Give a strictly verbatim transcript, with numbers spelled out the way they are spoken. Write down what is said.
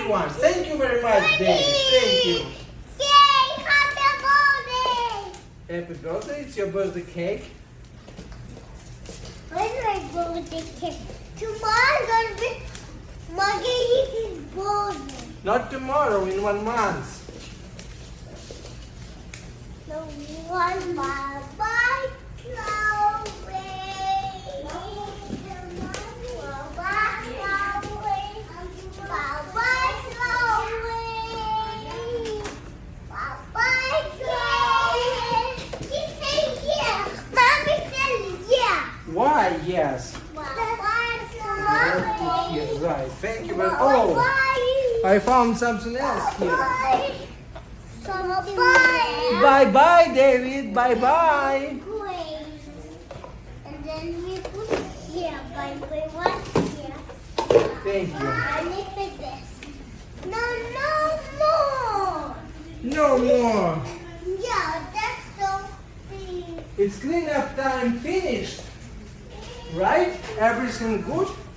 one. Thank you very much, David. Thank you. Yay! Happy birthday! Happy birthday. It's your birthday cake. Where's my birthday cake? Tomorrow gonna be Margarita's birthday. Not tomorrow, in one month. No one bye bye Chloe. Bye bye Chloe. Bye bye Chloe. Bye bye Chloe. She said yeah. Mommy said yeah. Why? Yes. Bye bye Chloe. Yeah, right. Thank you very much. Oh, I found something else here. Bye. Bye bye, David. Bye bye. Great. And then we put here. Bye bye. What here? Thank you. And look at this. No, no more. No more. Yeah, that's so big. It's cleanup time finished. Right? Everything good?